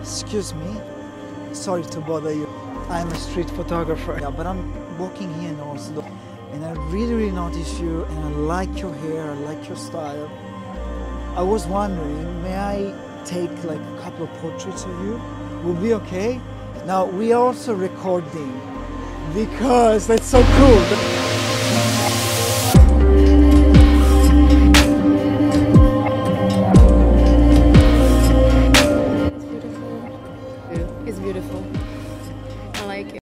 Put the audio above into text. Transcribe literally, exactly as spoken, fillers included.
Excuse me, sorry to bother you. I'm a street photographer, yeah, but I'm walking here in Oslo, and I really, really notice you, and I like your hair, I like your style. I was wondering, may I take like a couple of portraits of you? Will be okay? Now, we are also recording, because that's so cool.